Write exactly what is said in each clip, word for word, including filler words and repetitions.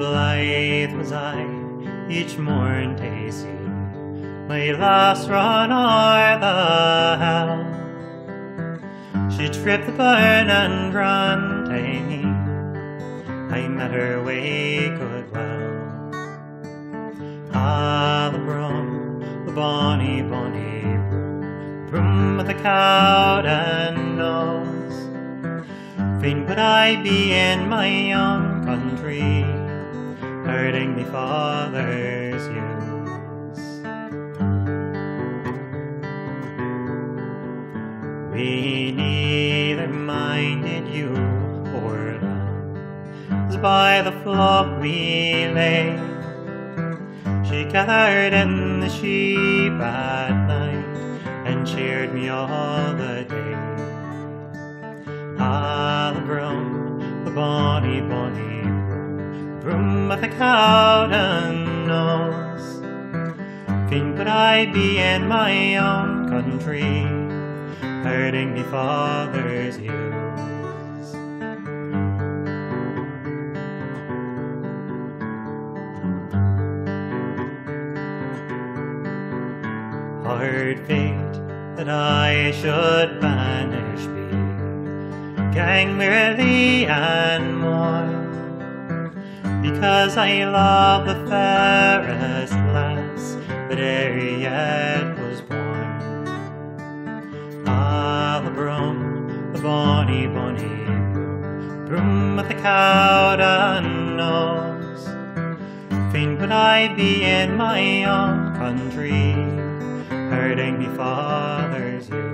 blithe was I each morn to see my lass run o'er the hill. She tripped the burn and ran to me, I met her way good well. Ah, the Broom, the bonny, bonny Broom, Broom with the Cowdenknowes. Fain would I be in my own country, herding me father's ewes. We neither minded ewe or lamb, as by the flock we lay. She gathered in the sheep at night, and cheered me all the day. Ah, the Broom, the bonny, bonny Broom, Broom with the Cowdenknowes. Fain would I be in my own country, herding me father's ewes. Hard fate that I should banished be, gang wearily and more, because I love the fairest lass that e'er yet was born. Ah, the Broom, the bonny, bonny Broom, Broom with the Cowdenknowes. Fain would I be in my own country, herding me father's ewes.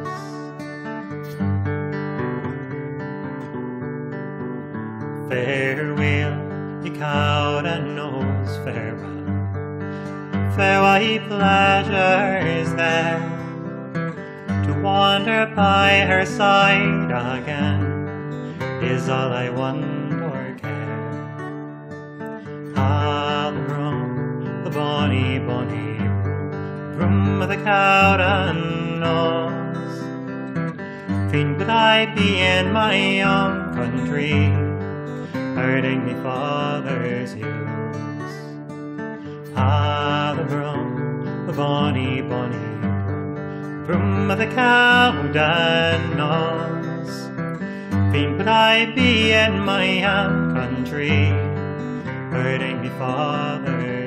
Farewell, ye Cowdenknowes, farewell. Farewell, ye pleasures there, to wander by her side again is all I want or care. Ah, the Broom, the bonny, bonny Broom, Broom with the Cowdenknowes. Fain would I be in my own country, herding me father's ewes. Ah, the Broom, the bonny, bonny Broom, Broom with the Cowdenknowes. Fain would I be in my own country, herding me father's